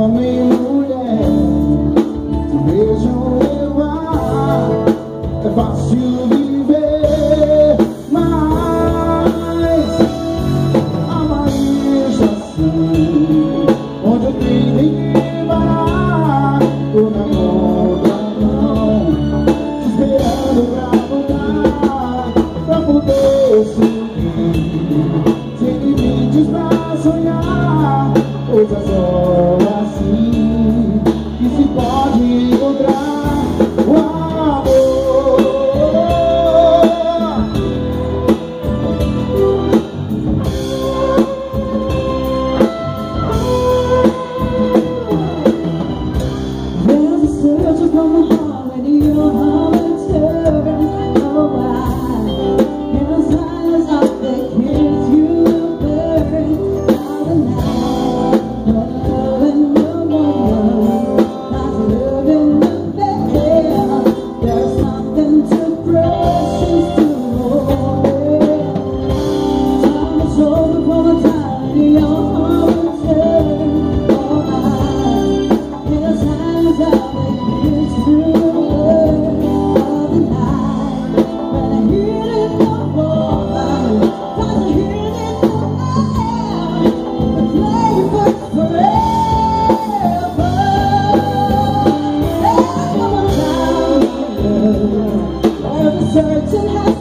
homem e mulher, te vejo levar, é fácil viver, mas amar isso assim, onde eu tenho que parar, tô na contramão, te esperando pra mudar, pra poder seguir, sem limites pra sonhar, coisas só assim que se pode encontrar o amor. There's a surge from the heart and your heart turns. Oh, why? In the silence of the kiss you burn. All the night, loving the woman, not loving the man. There's something too precious to hold it. Time is over for the time and your heart turns. Oh, I, in the silence of the kiss you burn. All the night, when I hear it no more, cause I hear it no more. The play for forever. There's no time, every certain